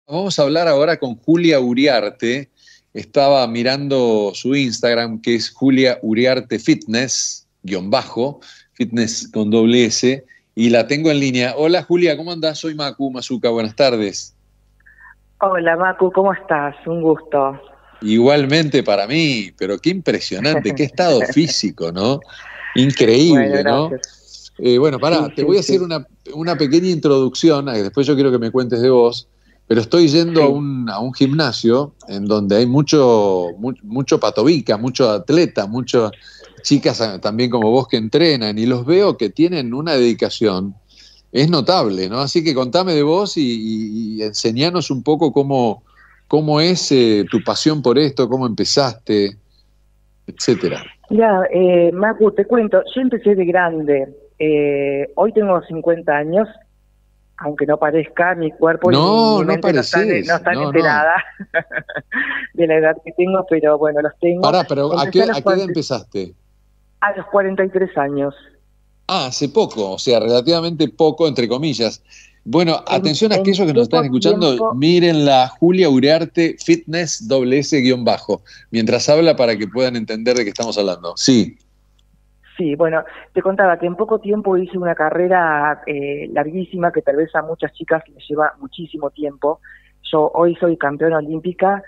Vamos a hablar ahora con Julia Uriarte. Estaba mirando su Instagram, que es Julia Uriarte Fitness, guión bajo, fitness con doble S, y la tengo en línea. Hola Julia, ¿cómo andás? Soy Macu Mazuka, buenas tardes. Hola Macu, ¿cómo estás? Un gusto. Igualmente para mí, pero qué impresionante, qué estado físico, ¿no? Bueno, Increíble, ¿no? gracias. Bueno, Sí, pará, te sí, voy a hacer sí, una pequeña introducción, después yo quiero que me cuentes de vos, pero estoy yendo a sí. un gimnasio en donde hay mucho patobica, mucho atleta, muchas chicas también como vos que entrenan, y los veo que tienen una dedicación, es notable, ¿no? Así que contame de vos y enseñanos un poco cómo es tu pasión por esto, cómo empezaste, etcétera. Mira, Macu, te cuento, yo empecé de grande. Hoy tengo 50 años, aunque no parezca, mi cuerpo y No, mi no mente no pareces, están no, no. enteradas de la edad que tengo, pero bueno, los tengo. Pará, pero Empecé a qué edad empezaste? a los 43 años. Ah, hace poco, o sea, relativamente poco, entre comillas. Bueno, atención a En aquellos que nos están poco escuchando, tiempo. miren la Julia Uriarte Fitness doble S guión bajo, mientras habla para que puedan entender de qué estamos hablando. Sí. Sí, bueno, te contaba que en poco tiempo hice una carrera larguísima que tal vez a muchas chicas les lleva muchísimo tiempo. Yo hoy soy campeona olímpica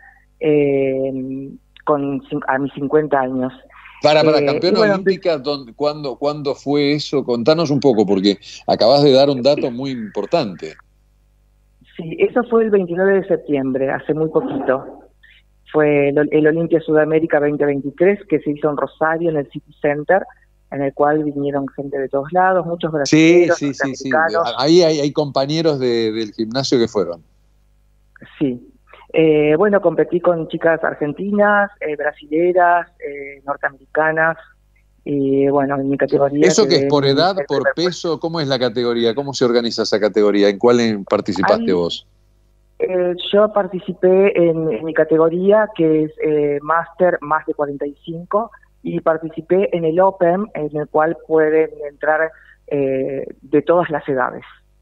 a mis 50 años. Para Y campeona bueno, olímpica, ¿cuándo fue eso? Contanos un poco, porque acabas de dar un dato muy importante. sí, eso fue el 29 de septiembre, hace muy poquito. Fue el Olimpia Sudamérica 2023 que se hizo en Rosario, en el City Center, en el cual vinieron gente de todos lados, muchos Sí, brasileños, sí, sí, sí. norteamericanos. Ahí hay compañeros del gimnasio que fueron. Sí. Bueno, competí con chicas argentinas, brasileras, norteamericanas, y bueno, en mi categoría ¿Eso qué es? quedé ¿Por en edad, el por primer puesto. peso? ¿Cómo es la categoría? ¿Cómo se organiza esa categoría? ¿En cuál participaste Ahí vos? yo participé en mi categoría, que es Master más de 45, y participé en el Open, en el cual pueden entrar de todas las edades.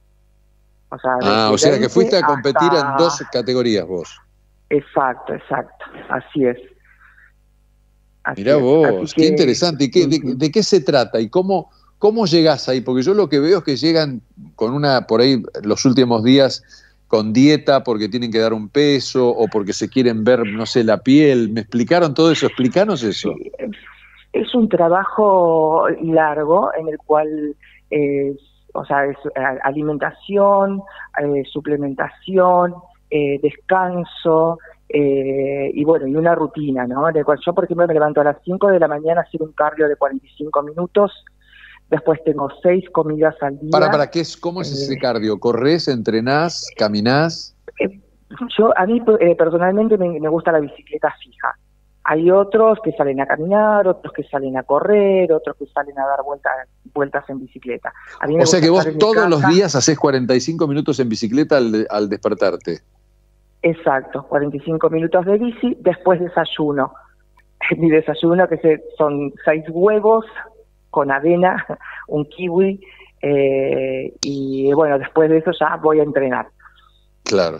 O sea, Ah, desde o sea que 20 fuiste a competir en hasta... dos categorías vos. Exacto, exacto. Así es. Mirá Así es. Así vos, qué que interesante. ¿Y sí, sí. de qué se trata? ¿Y cómo llegás ahí? Porque yo lo que veo es que llegan con por ahí, los últimos días, con dieta porque tienen que dar un peso o porque se quieren ver, no sé, la piel. ¿Me explicaron todo eso? Explícanos eso. Sí, es un trabajo largo en el cual es, o sea, es alimentación, suplementación, descanso, y bueno, y una rutina, ¿no? En el cual yo, por ejemplo, me levanto a las 5 de la mañana a hacer un cardio de 45 minutos, después tengo 6 comidas al día. ¿Cómo es ese eh, cardio? ¿Corres, entrenás, caminás? Eh, a mí personalmente me gusta la bicicleta fija. Hay otros que salen a caminar, otros que salen a correr, otros que salen a dar vueltas en bicicleta. A mí O me sea gusta que estar vos en mi todos los casa. días haces 45 minutos en bicicleta al despertarte. Exacto, 45 minutos de bici, después desayuno. Mi desayuno son 6 huevos con avena, un kiwi, y bueno, después de eso ya voy a entrenar. Claro.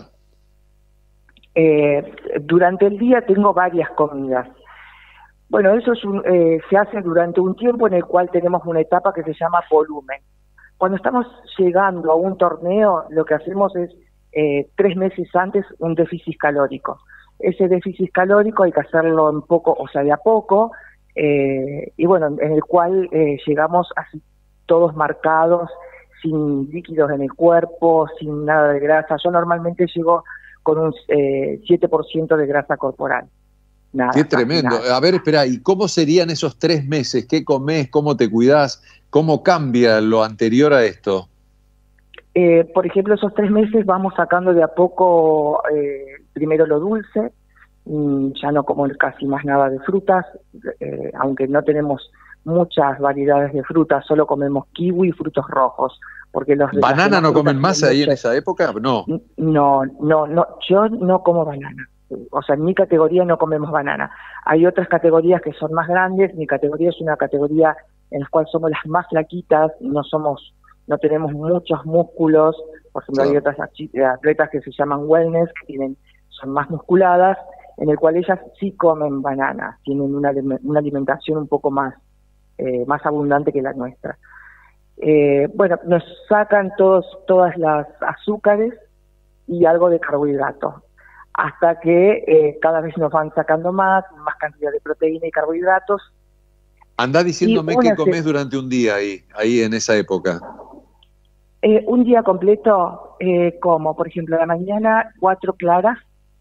Durante el día tengo varias comidas. Bueno, eso se hace durante un tiempo en el cual tenemos una etapa que se llama volumen. Cuando estamos llegando a un torneo, lo que hacemos es 3 meses antes un déficit calórico. Ese déficit calórico hay que hacerlo en poco, o sea, de a poco, y bueno, en el cual llegamos así todos marcados, sin líquidos en el cuerpo, sin nada de grasa. Yo normalmente llego con un 7% de grasa corporal. Qué Nada, casi tremendo. nada. A ver, espera, ¿y cómo serían esos 3 meses? ¿Qué comés? ¿Cómo te cuidás? ¿Cómo cambia lo anterior a esto? Por ejemplo, esos 3 meses vamos sacando de a poco primero lo dulce, ya no como casi más nada de frutas, aunque no tenemos muchas variedades de frutas, solo comemos kiwi y frutos rojos, porque las ¿Banana demás no frutas comen tienen más ahí en mucho. esa época? No. No, no, no, yo no como banana. O sea, en mi categoría no comemos banana. Hay otras categorías que son más grandes. Mi categoría es una categoría en la cual somos las más flaquitas, no somos no tenemos muchos músculos. Por ejemplo, hay otras atletas que se llaman wellness, que son más musculadas, en el cual ellas sí comen bananas, tienen una alimentación un poco más abundante que la nuestra. Bueno, nos sacan todas las azúcares y algo de carbohidratos, hasta que cada vez nos van sacando más cantidad de proteína y carbohidratos. Andá diciéndome qué comés durante un día ahí en esa época. Un día completo, como por ejemplo a la mañana 4 claras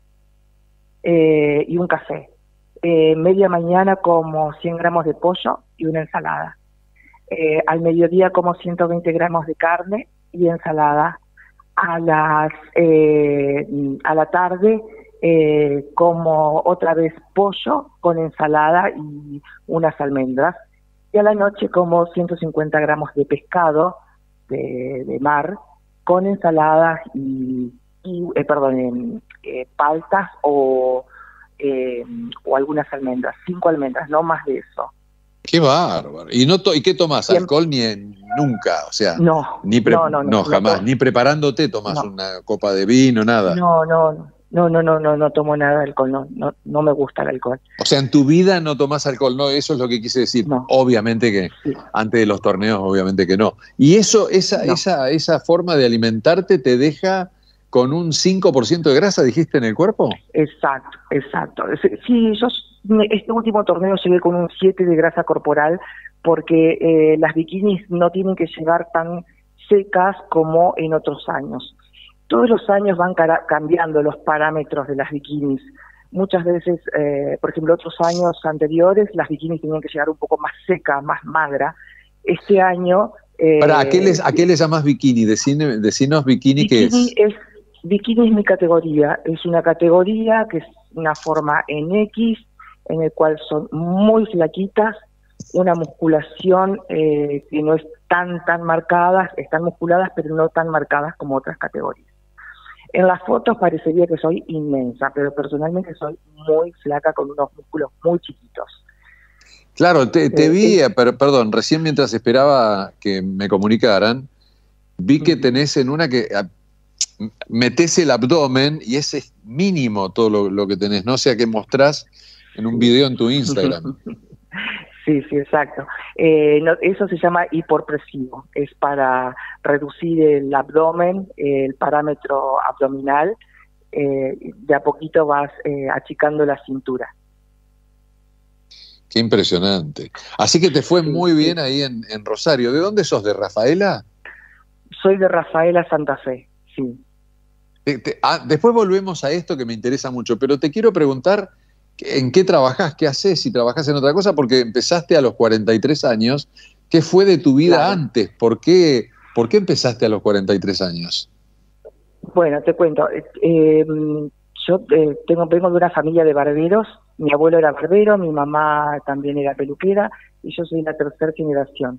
y un café. Media mañana como 100 gramos de pollo y una ensalada. Al mediodía como 120 gramos de carne y ensalada. A la tarde como otra vez pollo con ensalada y unas almendras. Y a la noche como 150 gramos de pescado de mar con ensaladas y paltas o algunas almendras, 5 almendras, no más de eso. ¡Qué bárbaro! ¿Y qué tomás? ¿Alcohol nunca? O sea, no, jamás. Ni preparándote tomás una copa de vino, nada. No tomo nada de alcohol, no me gusta el alcohol. O sea, en tu vida no tomás alcohol, ¿no? Eso es lo que quise decir. No. Obviamente que antes de los torneos, obviamente que no. Y esa forma de alimentarte te deja con un 5% de grasa, dijiste, en el cuerpo. Exacto. Sí, yo este último torneo llegué con un 7 de grasa corporal porque las bikinis no tienen que llegar tan secas como en otros años. Todos los años van cambiando los parámetros de las bikinis. Muchas veces, por ejemplo, otros años anteriores, las bikinis tenían que llegar un poco más seca, más magra. Este año... ¿A qué les llamás bikini? Decinos bikini, ¿qué es? Bikini es mi categoría. Es una categoría que es una forma en X, en el cual son muy flaquitas, una musculación que no es tan marcada, están musculadas, pero no tan marcadas como otras categorías. En las fotos parecería que soy inmensa, pero personalmente soy muy flaca con unos músculos muy chiquitos. Claro, te vi, perdón, recién mientras esperaba que me comunicaran, vi que tenés en una que metés el abdomen y ese es mínimo todo lo que tenés, ¿no? O sea, que mostrás en un video en tu Instagram. Sí, exacto. Eso se llama hiporpresivo, es para reducir el abdomen, el parámetro abdominal, de a poquito vas achicando la cintura. Qué impresionante. Así que te fue muy bien ahí en Rosario. ¿De dónde sos? ¿De Rafaela? Soy de Rafaela, Santa Fe, sí. Después volvemos a esto que me interesa mucho, pero te quiero preguntar ¿en qué trabajás? ¿Qué haces? Si trabajás en otra cosa, porque empezaste a los 43 años. ¿Qué fue de tu vida antes? ¿Por qué empezaste a los 43 años? Bueno, te cuento. Yo vengo de una familia de barberos. Mi abuelo era barbero, mi mamá también era peluquera, y yo soy la tercera generación.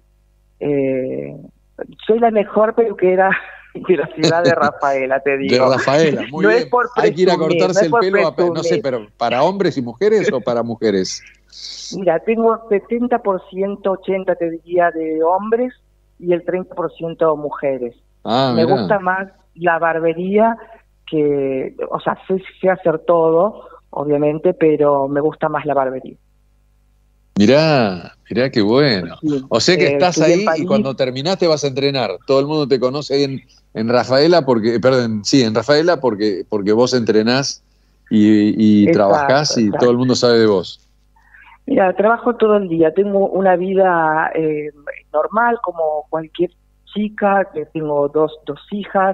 Soy la mejor peluquera de la ciudad de Rafaela, te digo. De Rafaela, muy no bien. Es por hay que ir a cortarse el pelo, presumir. No sé, pero ¿para hombres y mujeres o para mujeres? Mira, tengo 70%, 80% te diría de hombres y el 30% mujeres. Me gusta más la barbería que, o sea, sé hacer todo, obviamente, pero me gusta más la barbería. Mirá qué bueno. Sí, o sea que estás ahí y cuando terminaste vas a entrenar. Todo el mundo te conoce ahí en Rafaela en Rafaela porque vos entrenás y trabajás y todo el mundo sabe de vos. Mira, trabajo todo el día. Tengo una vida normal como cualquier chica. Tengo dos hijas,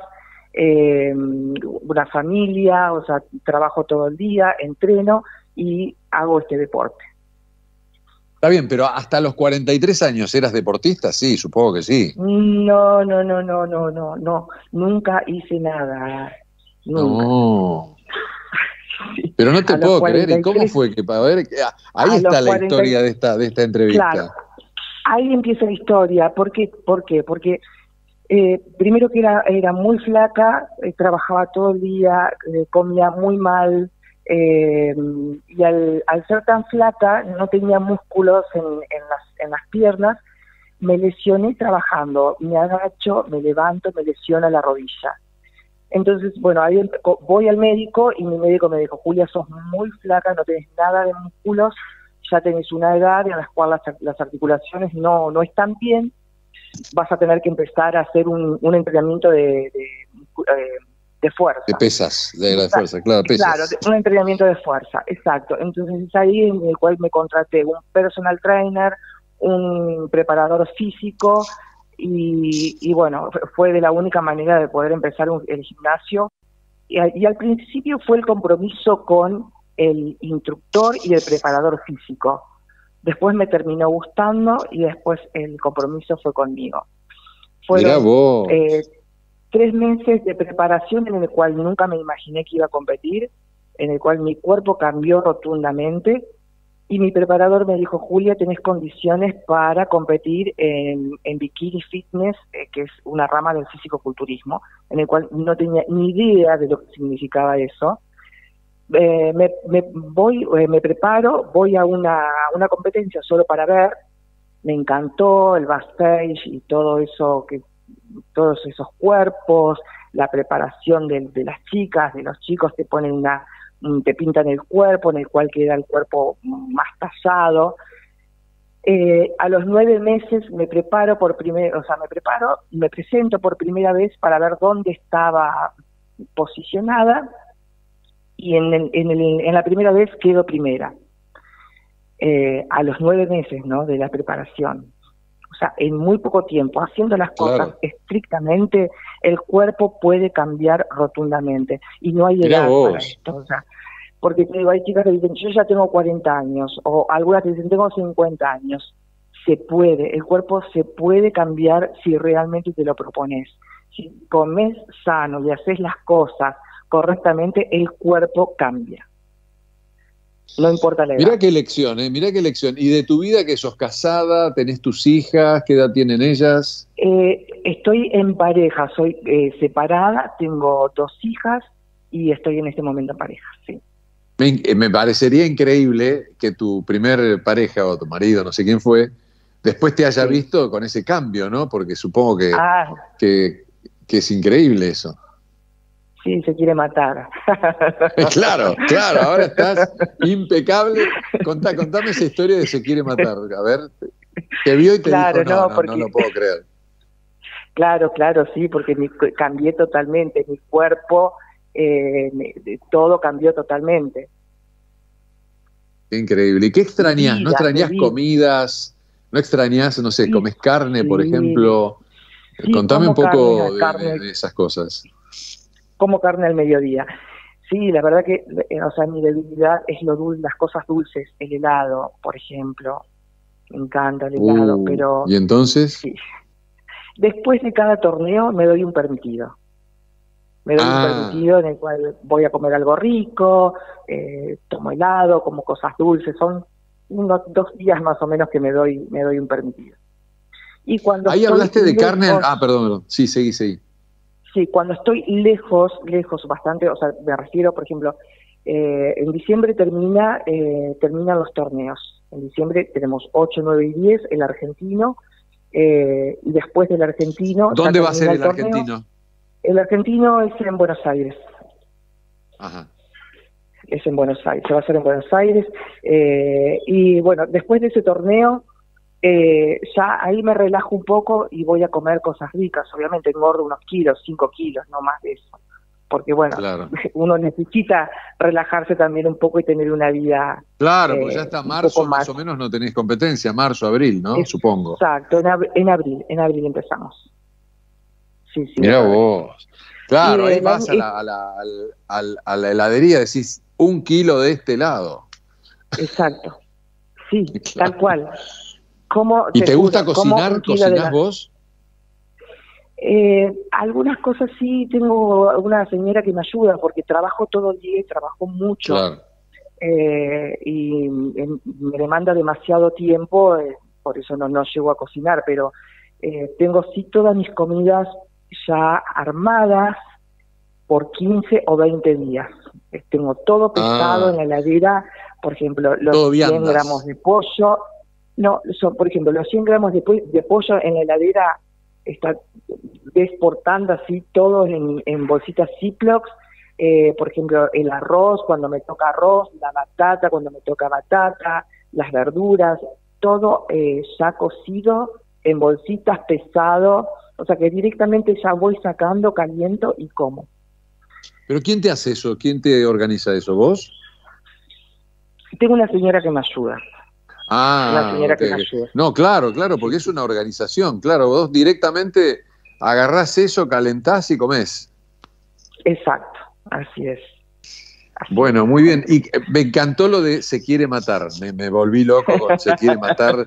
una familia, o sea, trabajo todo el día, entreno y hago este deporte. Está bien, pero hasta los 43 años ¿eras deportista? Sí, supongo que sí. No, nunca hice nada. Nunca. No. Sí. Pero no te puedo 43, creer. ¿Y cómo fue? Que para ver, ahí está la historia de esta entrevista. Claro, ahí empieza la historia. ¿Por qué? Porque primero que era muy flaca, trabajaba todo el día, comía muy mal, y al ser tan flaca no tenía músculos en las piernas, me lesioné trabajando, me agacho, me levanto, me lesiona la rodilla. Entonces, bueno, ahí voy al médico y mi médico me dijo, Julia, sos muy flaca, no tenés nada de músculos, ya tenés una edad en la cual las articulaciones no están bien, vas a tener que empezar a hacer un entrenamiento de fuerza. De pesas, de la fuerza, claro, pesas. Claro, un entrenamiento de fuerza, exacto. Entonces es ahí en el cual me contraté un personal trainer, un preparador físico y bueno, fue de la única manera de poder empezar el gimnasio. Y al principio fue el compromiso con el instructor y el preparador físico. Después me terminó gustando y después el compromiso fue conmigo. Mirá vos. 3 meses de preparación en el cual nunca me imaginé que iba a competir, en el cual mi cuerpo cambió rotundamente y mi preparador me dijo, Julia, tenés condiciones para competir en bikini fitness, que es una rama del fisicoculturismo, en el cual no tenía ni idea de lo que significaba eso. Me preparo, voy a una competencia solo para ver, me encantó el backstage y todo eso, todos esos cuerpos, la preparación de las chicas, de los chicos, te pintan el cuerpo, en el cual queda el cuerpo más tallado. A los 9 meses me presento por primera vez para ver dónde estaba posicionada y en la primera vez quedo primera. A los 9 meses, ¿no?, de la preparación. O sea, en muy poco tiempo, haciendo las cosas estrictamente, el cuerpo puede cambiar rotundamente. Y no hay edad para esto. O sea, porque te digo, hay chicas que dicen, yo ya tengo 40 años, o algunas que dicen, tengo 50 años. Se puede, el cuerpo se puede cambiar si realmente te lo propones. Si comes sano y haces las cosas correctamente, el cuerpo cambia. No importa la edad. Mirá qué elección, mirá qué elección. ¿Y de tu vida que sos casada, tenés tus hijas, qué edad tienen ellas? Estoy en pareja, soy separada, tengo 2 hijas y estoy en este momento en pareja, sí. Me parecería increíble que tu primer pareja o tu marido, no sé quién fue, después te haya visto con ese cambio, ¿no? Porque supongo que es increíble eso. Sí, se quiere matar. Claro, ahora estás impecable. Contame esa historia de se quiere matar. A ver, te vio y te dijo, no lo puedo creer. Claro, sí, porque cambié totalmente, mi cuerpo, todo cambió totalmente. Qué increíble. ¿Y qué extrañás? ¿No extrañás comidas? ¿No extrañás, no sé, comes carne, por ejemplo? Sí, contame un poco de esas cosas. Como carne al mediodía. Sí, la verdad que, mi debilidad es las cosas dulces, el helado, por ejemplo. Me encanta el helado, pero... ¿Y entonces? Sí. Después de cada torneo me doy un permitido. Me doy un permitido en el cual voy a comer algo rico, tomo helado, como cosas dulces. Son unos 2 días más o menos que me doy un permitido. Y cuando ahí hablaste de carne... perdón. Sí, seguí. Sí, cuando estoy lejos bastante, o sea, me refiero, por ejemplo, en diciembre terminan los torneos. En diciembre tenemos 8, 9 y 10, el argentino, y después del argentino... ¿Dónde va a ser el argentino? El argentino es en Buenos Aires. Ajá. Es en Buenos Aires, se va a hacer en Buenos Aires. Y bueno, después de ese torneo... ya ahí me relajo un poco y voy a comer cosas ricas. Obviamente engordo unos 5 kilos, no más de eso. Porque bueno, uno necesita relajarse también un poco y tener una vida... Claro, pues ya hasta marzo más o menos no tenés competencia, marzo, abril, ¿no? Supongo. Exacto, en abril empezamos. Sí. Mirá vos. Claro, ahí vas a la heladería, decís 1 kilo de este helado. Exacto, sí, claro. Tal cual. ¿Y te gusta cocinar? ¿Cocinás vos? Algunas cosas sí, tengo alguna señora que me ayuda porque trabajo todo el día y trabajo mucho. Claro. Y me demanda demasiado tiempo, por eso no llego a cocinar, pero tengo sí todas mis comidas ya armadas por 15 o 20 días. Tengo todo pesado en la heladera, por ejemplo, los 100 gramos de pollo. No, son, por ejemplo, los 100 gramos de pollo en la heladera está desportando así todo en bolsitas Ziplocs. Por ejemplo, el arroz, cuando me toca arroz, la batata, cuando me toca batata, las verduras, todo ya cocido en bolsitas, pesado, o sea que directamente ya voy sacando, caliento y como. ¿Pero quién te hace eso? ¿Quién te organiza eso? ¿Vos? Tengo una señora que me ayuda. Una Ah, señora ok. que me ayuda. No, claro, porque Sí, es sí. una organización, claro, vos directamente agarrás eso, calentás y comés. Exacto, así es. Así es. Bueno, muy bien. Y me encantó lo de se quiere matar. Me volví loco con se quiere matar.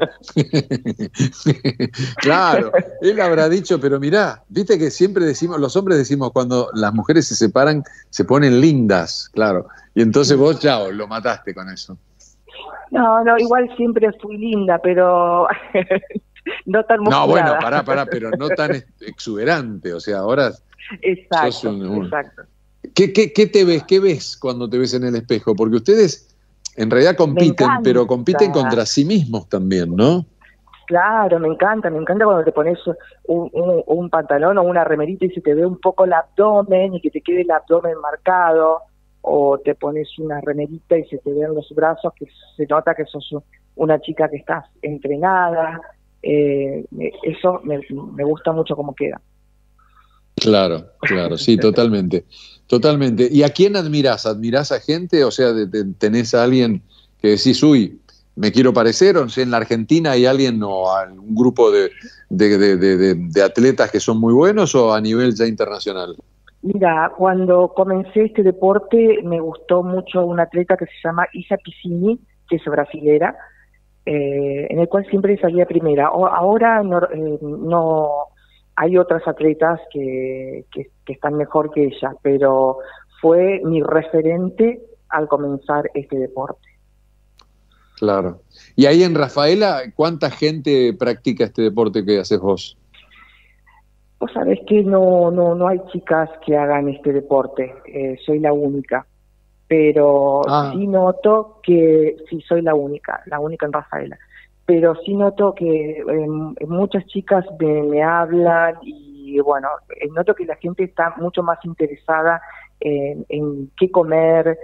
Claro, él habrá dicho, pero mirá, viste que siempre decimos, los hombres decimos cuando las mujeres se separan, se ponen lindas, claro. Y entonces vos, chao, lo mataste con eso. No, no, igual siempre fui linda, pero no tan No, bueno, musculada. pero no tan exuberante. O sea, ahora sos Exacto, exacto. ¿Qué te ves? ¿Qué ves cuando te ves en el espejo? Porque ustedes en realidad Me compiten, pero compiten encanta. contra sí mismos también, ¿no? Claro, me encanta cuando te pones un pantalón o una remerita y se te ve un poco el abdomen y que te quede el abdomen marcado, o te pones una remerita y se te ven los brazos, que se nota que sos una chica que estás entrenada. Eso me gusta mucho cómo queda. Claro, sí, totalmente, totalmente. ¿Y a quién admirás? ¿Admirás a gente? O sea, ¿tenés a alguien que decís, uy, me quiero parecer? O sea, en la Argentina hay alguien o algún grupo de atletas que son muy buenos o a nivel ya internacional. Mira, cuando comencé este deporte me gustó mucho una atleta que se llama Isa Piscini, que es brasilera, en el cual siempre salía primera. Ahora no hay otras atletas que están mejor que ella, pero fue mi referente al comenzar este deporte. Claro. Y ahí en Rafaela, ¿cuánta gente practica este deporte que haces vos? Vos sabés que no hay chicas que hagan este deporte, soy la única, pero Ah, sí noto que, sí soy la única en Rafaela, pero sí noto que muchas chicas me hablan y bueno, noto que la gente está mucho más interesada en qué comer,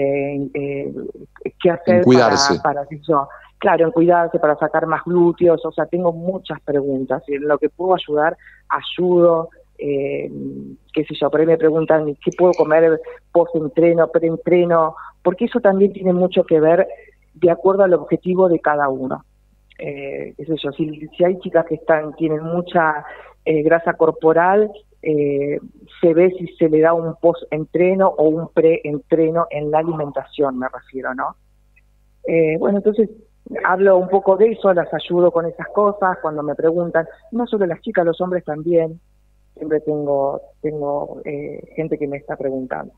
qué en hacer cuidarse. qué sé yo, claro, en cuidarse para sacar más glúteos, o sea, tengo muchas preguntas y en lo que puedo ayudar, ayudo. Qué sé yo, por ahí me preguntan qué puedo comer post-entreno, pre-entreno, porque eso también tiene mucho que ver de acuerdo al objetivo de cada uno. Qué sé yo, si hay chicas que tienen mucha grasa corporal, se ve si se le da un post-entreno o un pre-entreno en la alimentación, me refiero, ¿no? Bueno, entonces hablo un poco de eso, las ayudo con esas cosas cuando me preguntan, no solo las chicas, los hombres también. Siempre tengo gente que me está preguntando.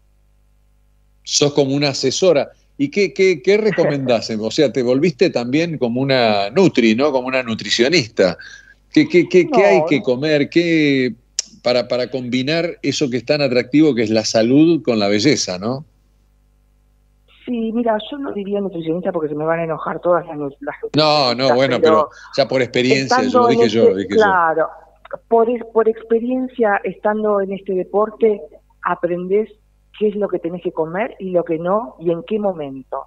Sos como una asesora. ¿Y qué recomendás? O sea, te volviste también como una nutri, ¿no? Como una nutricionista. ¿Qué hay No, que comer? Para combinar eso que es tan atractivo que es la salud con la belleza, ¿no? sí, mira, yo no diría nutricionista porque se me van a enojar todas las No, nutricionistas, bueno, pero pero ya por experiencia, yo lo estando en dije yo, lo este, dije yo. claro, por experiencia, estando en este deporte, aprendés qué es lo que tenés que comer y lo que no, y en qué momento.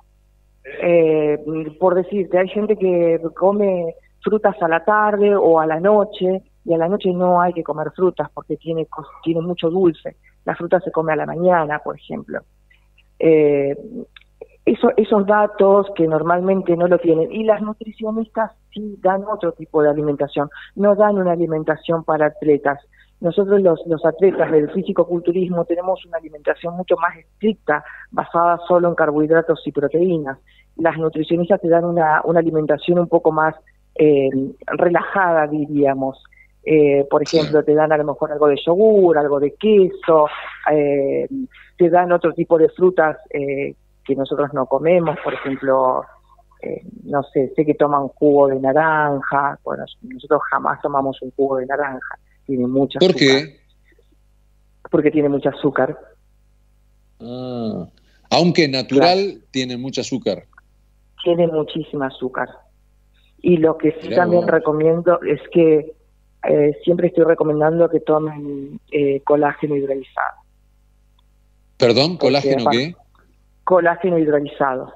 Por decirte, hay gente que come frutas a la tarde o a la noche, y a la noche no hay que comer frutas porque tiene mucho dulce. La fruta se come a la mañana, por ejemplo. Eh, esos datos que normalmente no lo tienen, y las nutricionistas sí dan otro tipo de alimentación, no dan una alimentación para atletas. Nosotros los atletas del físico-culturismo tenemos una alimentación mucho más estricta, basada solo en carbohidratos y proteínas. Las nutricionistas te dan una alimentación un poco más relajada, diríamos. Por Sí. ejemplo, te dan a lo mejor algo de yogur, algo de queso, te dan otro tipo de frutas que nosotros no comemos, por ejemplo, no sé que toman jugo de naranja, bueno, nosotros jamás tomamos un jugo de naranja, tiene mucho ¿Por azúcar, qué? porque tiene mucho azúcar, Ah, aunque claro, natural, tiene mucho azúcar. tiene muchísima azúcar. Y lo que sí Mirá también vos. recomiendo es que siempre estoy recomendando que tomen colágeno hidrolizado, ¿Perdón? porque ¿Colágeno qué? colágeno hidrolizado.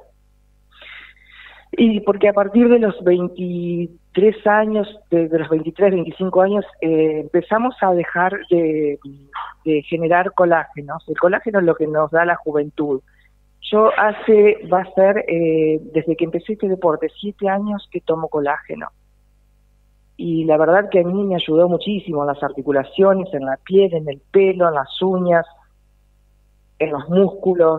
Y porque a partir de los 23 años, de los 23, 25 años, empezamos a dejar de generar colágenos. El colágeno es lo que nos da la juventud. Yo va a ser, desde que empecé este deporte, 7 años que tomo colágeno. Y la verdad que a mí me ayudó muchísimo en las articulaciones, en la piel, en el pelo, en las uñas, en los músculos.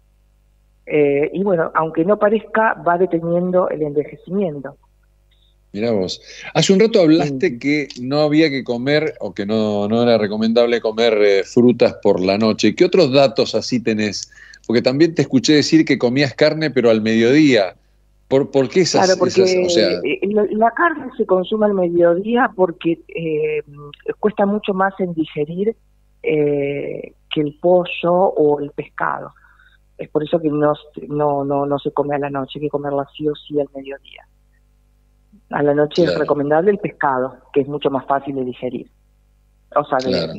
Y bueno, aunque no parezca, va deteniendo el envejecimiento. Mirá vos. Hace un rato hablaste Mm. que no había que comer o que no era recomendable comer frutas por la noche. ¿Qué otros datos así tenés? Porque también te escuché decir que comías carne, pero al mediodía. ¿Por qué Claro, o porque sea, la carne se consume al mediodía porque cuesta mucho más en digerir que el pollo o el pescado. Es por eso que no se come a la noche, hay que comerla sí o sí al mediodía. A la noche es claro, recomendable el pescado, que es mucho más fácil de digerir. O sea, claro.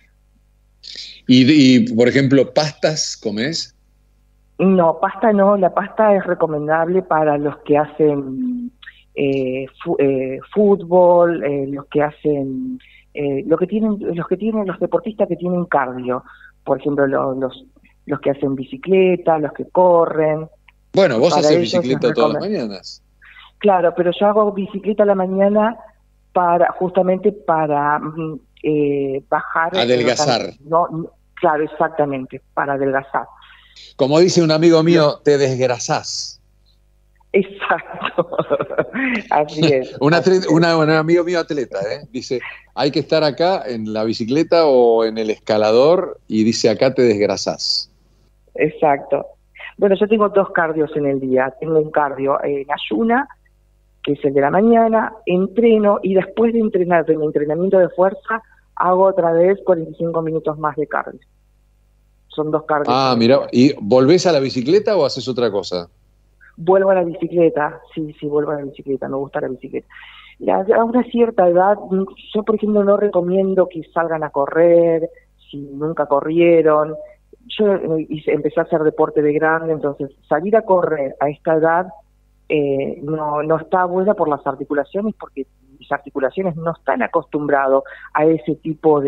Y, por ejemplo, pastas comés? no, pasta no, la pasta es recomendable para los que hacen fútbol, los que hacen, los deportistas que tienen cardio, por ejemplo, los que hacen bicicleta, los que corren, Bueno, vos para haces ellos es bicicleta todas las recomendable. mañanas. Claro, pero yo hago bicicleta a la mañana justamente para bajar, Adelgazar. claro, exactamente, para adelgazar. Como dice un amigo Lo- mío, te desgrasás. Exacto, así es, así es, Un amigo mío atleta, ¿eh? Dice, hay que estar acá en la bicicleta o en el escalador y dice, acá te desgrasás. exacto. Bueno, yo tengo 2 cardios en el día. Tengo un cardio en ayuna, que es el de la mañana, entreno y después de entrenar, de mi entrenamiento de fuerza, hago otra vez 45 minutos más de cardio. Son 2 cardios Ah, en el mira, día. ¿y volvés a la bicicleta o haces otra cosa? Vuelvo a la bicicleta, sí, vuelvo a la bicicleta, me gusta la bicicleta. A una cierta edad, yo por ejemplo no recomiendo que salgan a correr, si nunca corrieron. Yo empecé a hacer deporte de grande, entonces salir a correr a esta edad no está buena por las articulaciones, porque mis articulaciones no están acostumbradas a ese tipo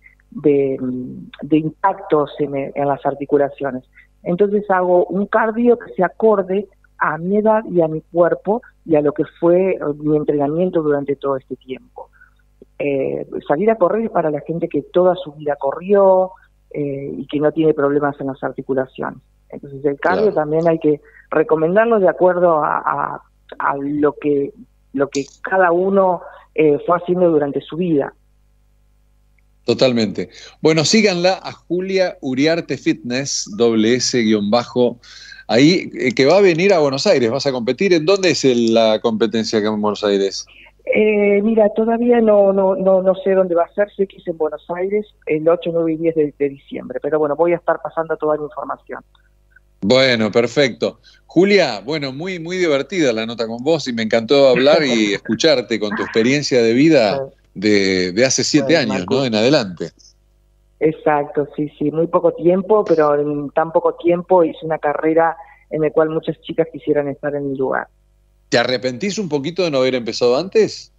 de impactos en las articulaciones. Entonces hago un cardio que se acorde a mi edad y a mi cuerpo y a lo que fue mi entrenamiento durante todo este tiempo. Salir a correr es para la gente que toda su vida corrió y que no tiene problemas en las articulaciones. Entonces el cardio Claro, también hay que recomendarlo de acuerdo a lo que cada uno fue haciendo durante su vida. totalmente. Bueno, síganla a Julia Uriarte Fitness, doble S guión bajo, ahí, que va a venir a Buenos Aires. ¿Vas a competir? ¿En dónde es la competencia acá en Buenos Aires? Mira, todavía no sé dónde va a ser, sé que es en Buenos Aires el 8, 9 y 10 de diciembre, pero bueno, voy a estar pasando toda la información. Bueno, perfecto. Julia, bueno, muy divertida la nota con vos y me encantó hablar y escucharte con tu experiencia de vida Bueno, de hace 7 años, ¿no? Marco, En adelante. exacto, sí, muy poco tiempo, pero en tan poco tiempo hice una carrera en la cual muchas chicas quisieran estar en mi lugar. ¿Te arrepentís un poquito de no haber empezado antes?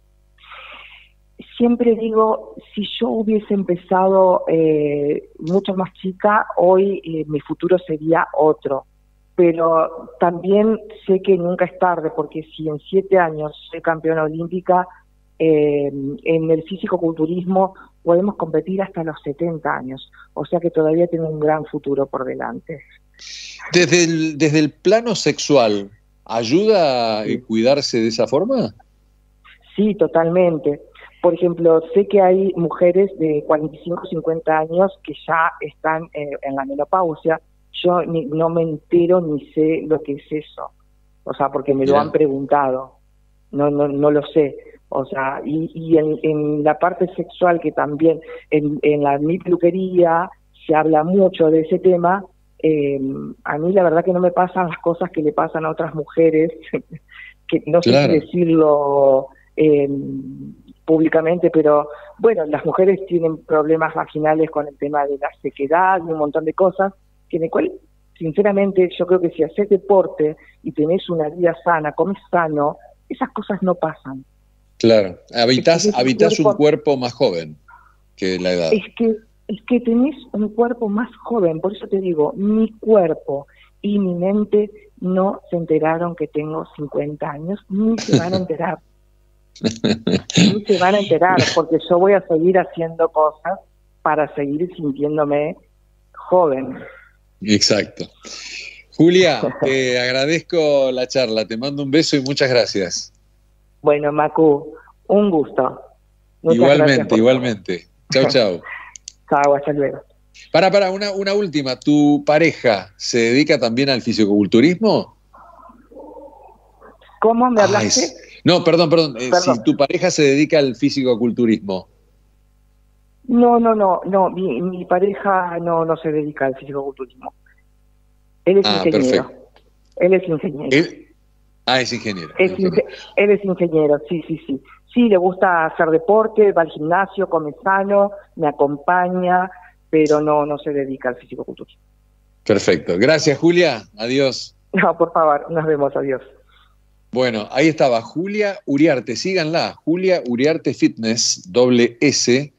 Siempre digo, si yo hubiese empezado mucho más chica, hoy mi futuro sería otro. Pero también sé que nunca es tarde, porque si en 7 años soy campeona olímpica, en el físico-culturismo podemos competir hasta los 70 años. O sea que todavía tengo un gran futuro por delante. Desde el plano sexual, ¿ayuda a Sí, cuidarse de esa forma? sí, totalmente. Por ejemplo, sé que hay mujeres de 45, 50 años que ya están en la menopausia. Yo no me entero ni sé lo que es eso. O sea, porque me lo han Mirá, preguntado. No lo sé. O sea, y en la parte sexual, que también mi peluquería se habla mucho de ese tema, a mí la verdad que no me pasan las cosas que le pasan a otras mujeres que no sé Claro. si decirlo públicamente, pero bueno, las mujeres tienen problemas vaginales con el tema de la sequedad y un montón de cosas, que en el cual, sinceramente, yo creo que si haces deporte y tenés una vida sana, comes sano, esas cosas no pasan. Claro, habitas un Cuerpo, cuerpo más joven que la edad. es que tenés un cuerpo más joven, por eso te digo, mi cuerpo y mi mente no se enteraron que tengo 50 años, ni se van a enterar. Ni se van a enterar, porque yo voy a seguir haciendo cosas para seguir sintiéndome joven. Exacto. Julia, te agradezco la charla, te mando un beso y muchas gracias. Bueno, Macu, un gusto. Muchas gracias Igualmente, por todo. igualmente. Chau, chau. Chao, hasta luego. Una última. ¿Tu pareja se dedica también al fisicoculturismo? ¿Cómo me hablaste? No, perdón. Perdón. Si tu pareja se dedica al fisicoculturismo. No, mi pareja no se dedica al fisicoculturismo. Él es ingeniero. Perfecto. Él es ingeniero. Es ingeniero. Él es ingeniero, sí. Sí, le gusta hacer deporte, va al gimnasio, come sano, me acompaña, pero no se dedica al fisicoculturismo. Perfecto. Gracias, Julia. Adiós. No, por favor, nos vemos, adiós. Bueno, ahí estaba Julia Uriarte, síganla, Julia Uriarte Fitness, S.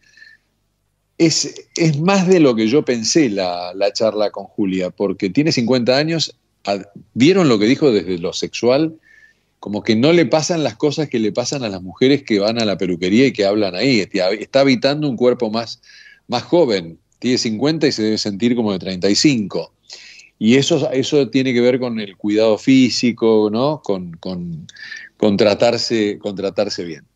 Es más de lo que yo pensé la charla con Julia, porque tiene 50 años, ¿vieron lo que dijo desde lo sexual? Como que no le pasan las cosas que le pasan a las mujeres que van a la peluquería y que hablan ahí. Está habitando un cuerpo más joven, tiene 50 y se debe sentir como de 35. Y eso tiene que ver con el cuidado físico, ¿no? Con tratarse bien.